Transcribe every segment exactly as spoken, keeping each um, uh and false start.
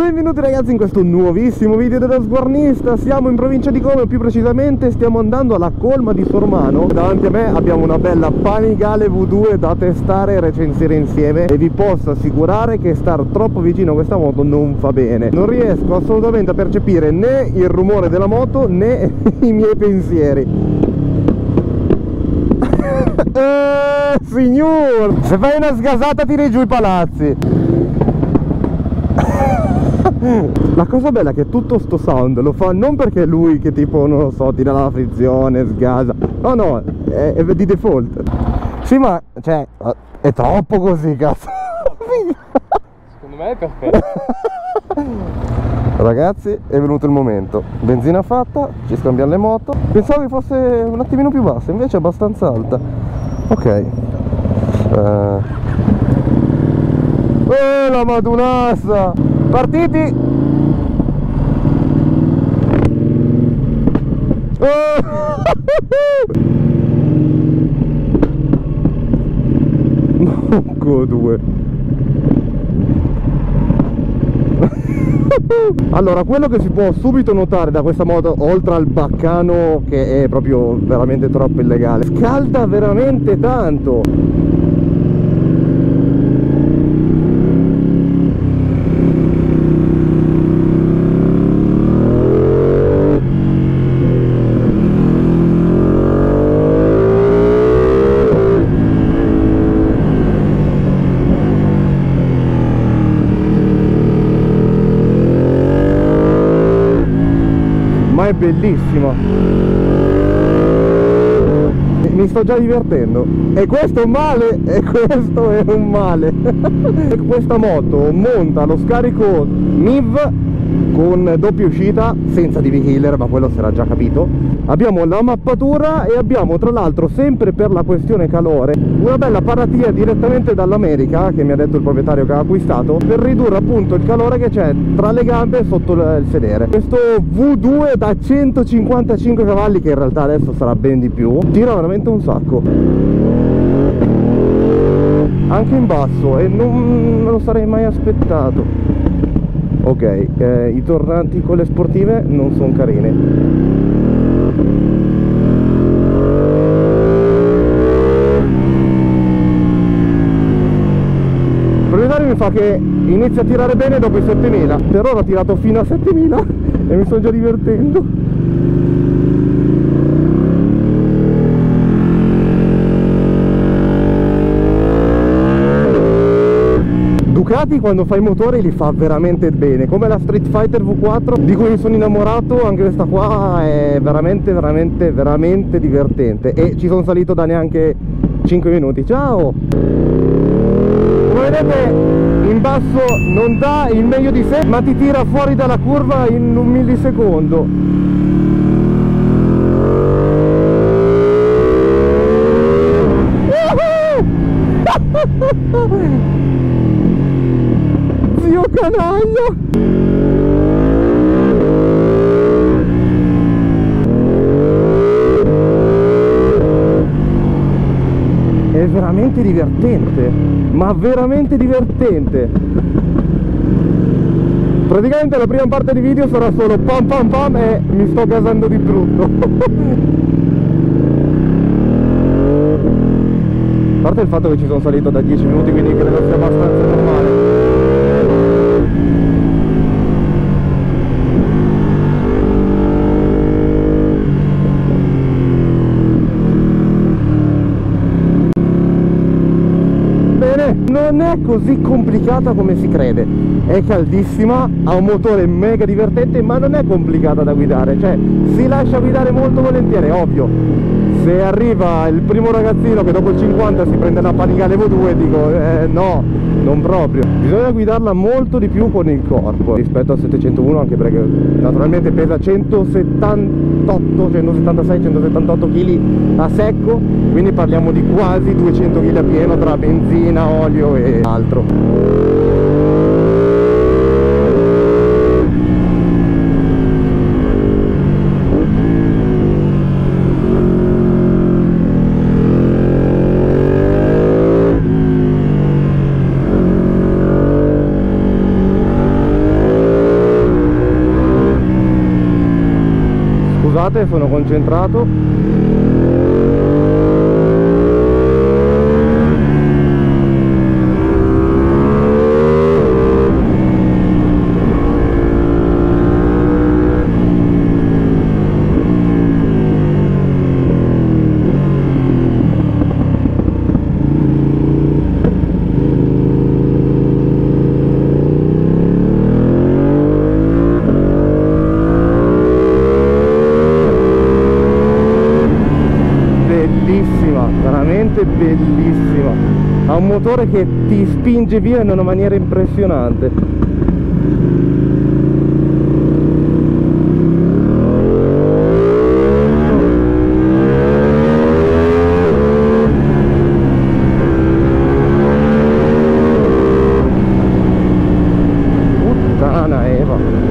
Benvenuti ragazzi in questo nuovissimo video dello sguarnista. Siamo in provincia di Como, più precisamente stiamo andando alla colma di Sormano. Davanti a me abbiamo una bella Panigale V due da testare e recensire insieme, e vi posso assicurare che star troppo vicino a questa moto non fa bene. Non riesco assolutamente a percepire né il rumore della moto né i miei pensieri. Eh, signor, se fai una sgasata tiri giù i palazzi. La cosa bella è che tutto sto sound lo fa non perché lui che tipo, non lo so, tira la frizione, sgasa. No, no, è, è di default. Sì, ma, cioè, è troppo così, cazzo. Secondo me è perfetto. Ragazzi, è venuto il momento. Benzina fatta, ci scambiamo le moto. Pensavo che fosse un attimino più bassa, invece è abbastanza alta. Ok. Uh... Oh, la madunassa! Partiti! Oh! Monco due. Allora, quello che si può subito notare da questa moto, oltre al baccano che è proprio veramente troppo illegale, scalda veramente tanto. Ma è bellissima, mi sto già divertendo, e questo è un male, e questo è un male. Questa moto monta lo scarico M I V con doppia uscita, senza D V killer, ma quello si era già capito. Abbiamo la mappatura e abbiamo tra l'altro, sempre per la questione calore, una bella paratia direttamente dall'America, che mi ha detto il proprietario che ha acquistato, per ridurre appunto il calore che c'è tra le gambe e sotto il sedere. Questo V due da centocinquantacinque cavalli, che in realtà adesso sarà ben di più, tira veramente un sacco, anche in basso, e non me lo sarei mai aspettato. Ok, eh, i tornanti con le sportive non sono carine. Il proprietario mi fa che inizia a tirare bene dopo i settemila. Per ora ho tirato fino a settemila e mi sto già divertendo. Ducati quando fa i motori li fa veramente bene, come la Street Fighter V quattro di cui mi sono innamorato. Anche questa qua è veramente veramente veramente divertente, e ci sono salito da neanche cinque minuti. Ciao! Come vedete, in basso non dà il meglio di sé, ma ti tira fuori dalla curva in un millisecondo. Zio canaglia! È veramente divertente, ma veramente divertente. Praticamente la prima parte di video sarà solo pam pam pam e mi sto gasando di brutto. A parte il fatto che ci sono salito da dieci minuti, quindi credo sia abbastanza normale. Non è così complicata come si crede, è caldissima, ha un motore mega divertente, ma non è complicata da guidare, cioè si lascia guidare molto volentieri. Ovvio, se arriva il primo ragazzino che dopo il cinquanta si prende la Panigale V due, dico eh, no, non proprio. Bisogna guidarla molto di più con il corpo rispetto al settecentouno, anche perché naturalmente pesa centosettantotto, centosettantasei, centosettantotto kg a secco, quindi parliamo di quasi duecento kg a pieno tra benzina, olio e altro. scusate, sono concentrato. Bellissima, ha un motore che ti spinge via in una maniera impressionante. Puttana Eva.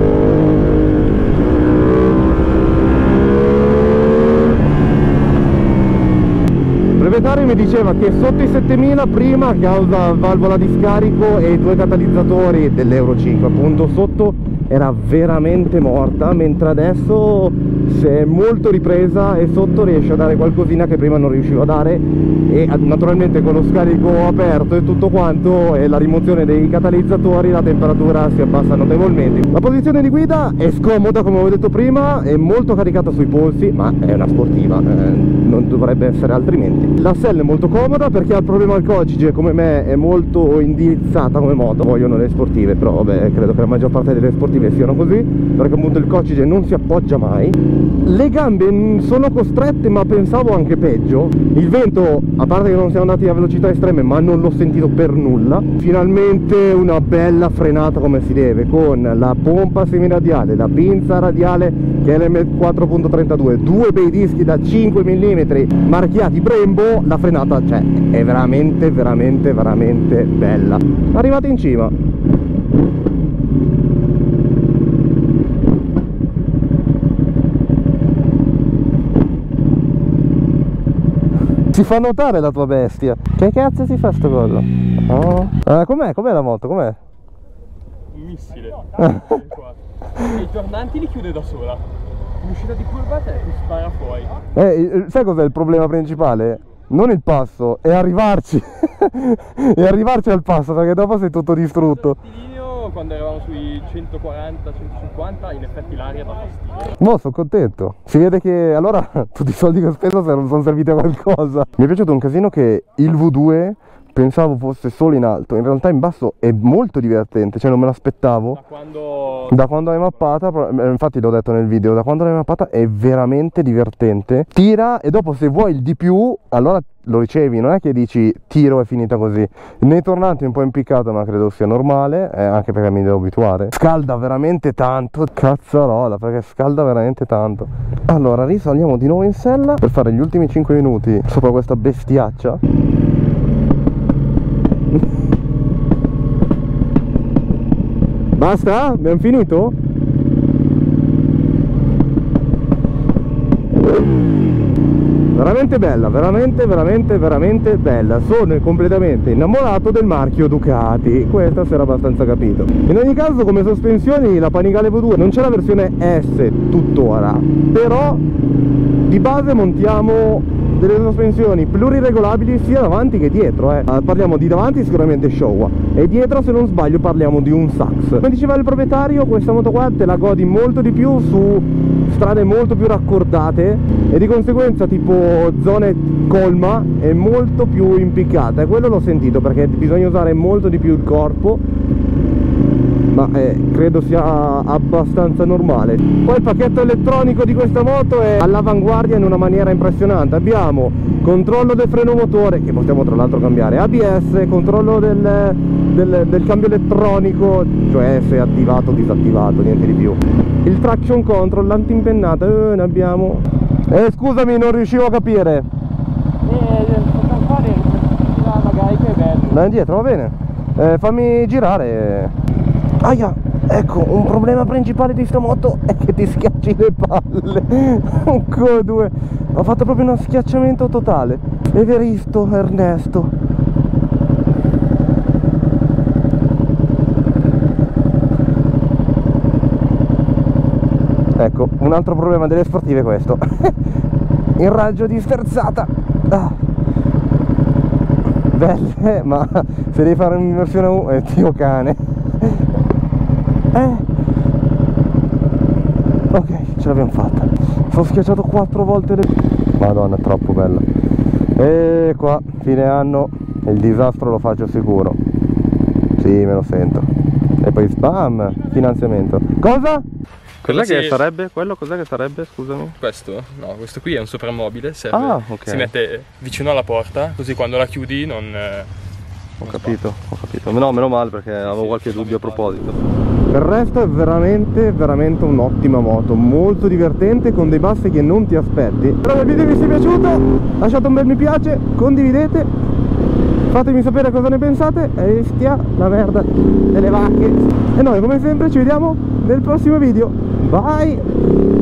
Il proprietario mi diceva che sotto i settemila prima, a causa valvola di scarico e i due catalizzatori dell'Euro cinque, appunto, sotto era veramente morta, mentre adesso si è molto ripresa e sotto riesce a dare qualcosina che prima non riusciva a dare, e naturalmente con lo scarico aperto e tutto quanto e la rimozione dei catalizzatori la temperatura si abbassa notevolmente. La posizione di guida è scomoda, come ho detto prima, è molto caricata sui polsi, ma è una sportiva, eh, non dovrebbe essere altrimenti. La sella è molto comoda perché ha il problema al cocige, come me è molto indirizzata come moto. Vogliono le sportive, però vabbè, credo che la maggior parte delle sportive siano così, perché appunto il cocige non si appoggia mai. Le gambe sono costrette, ma pensavo anche peggio. Il vento, a parte che non siamo andati a velocità estreme, ma non l'ho sentito per nulla. Finalmente una bella frenata come si deve, con la pompa semiradiale, la pinza radiale che è l'M quattro punto trentadue, due bei dischi da cinque millimetri marchiati Brembo. La frenata, cioè, è veramente veramente veramente bella. Arrivate in cima. Si fa notare la tua bestia. Che cazzo si fa sto collo? Oh. Eh, com'è? Com'è la moto? Com'è? Un missile. E i tornanti li chiude da sola. L'uscita di curvata è che spara fuori. Eh, sai cos'è il problema principale? Non il passo, è arrivarci. È arrivarci al passo, perché dopo sei tutto distrutto. Quando eravamo sui centoquaranta centocinquanta in effetti l'aria dà fastidio. No, sono contento. Si vede che allora tutti i soldi che ho speso sono serviti a qualcosa. Mi è piaciuto un casino che il V due pensavo fosse solo in alto, in realtà in basso è molto divertente, cioè non me l'aspettavo. Da quando... Da quando l'hai mappata, infatti l'ho detto nel video, da quando l'hai mappata è veramente divertente. Tira e dopo se vuoi il di più, allora lo ricevi, non è che dici tiro è finita così. Nei tornanti è un po' impiccato, ma credo sia normale, eh, anche perché mi devo abituare. Scalda veramente tanto, cazzarola, perché scalda veramente tanto. Allora risaliamo di nuovo in sella per fare gli ultimi cinque minuti sopra questa bestiaccia. Basta? Abbiamo finito? Veramente bella, veramente, veramente, veramente bella. Sono completamente innamorato del marchio Ducati. Questa si era abbastanza capito. In ogni caso, come sospensioni, la Panigale V due non c'è la versione S tuttora, però di base montiamo delle sospensioni pluriregolabili sia davanti che dietro, eh. Parliamo di davanti sicuramente Showa e dietro, se non sbaglio, parliamo di un Sax. Come diceva il proprietario, questa moto qua te la godi molto di più su strade molto più raccordate e di conseguenza tipo zone colma è molto più impiccata, e quello l'ho sentito perché bisogna usare molto di più il corpo, ma eh, credo sia abbastanza normale. Poi il pacchetto elettronico di questa moto è all'avanguardia in una maniera impressionante. Abbiamo controllo del freno motore, che possiamo tra l'altro cambiare, A B S, controllo del, del, del cambio elettronico, cioè se è attivato o disattivato, niente di più. Il traction control, l'antimpennata, eh, ne abbiamo. Eh scusami, non riuscivo a capire. Eh, fare magari che è bello. Dai indietro, va bene. Eh, fammi girare. Aia, ecco, un problema principale di sta moto è che ti schiacci le palle. Un co due. Ho fatto proprio uno schiacciamento totale. È veristo, Ernesto. Ecco, un altro problema delle sportive è questo. Il raggio di sterzata. Ah. Belle, ma se devi fare un'immersione U, eh, Dio cane. Eh. Ok, ce l'abbiamo fatta. Sono schiacciato quattro volte le... Madonna, è troppo bella. E qua, fine anno, il disastro lo faccio sicuro. Sì, me lo sento. E poi spam, finanziamento. Cosa? Cos'è che sarebbe? Quello cos'è che sarebbe? Scusami. Questo? No, questo qui è un soprammobile, serve, ah, okay. Si mette vicino alla porta, così quando la chiudi non... Eh, ho capito, ho capito. No, meno male perché avevo sì, qualche dubbio a proposito. Per il resto è veramente, veramente un'ottima moto, molto divertente, con dei bassi che non ti aspetti. Spero che il video vi sia piaciuto, lasciate un bel mi piace, condividete, fatemi sapere cosa ne pensate, e stia la merda delle vacche. E noi come sempre ci vediamo nel prossimo video. Bye!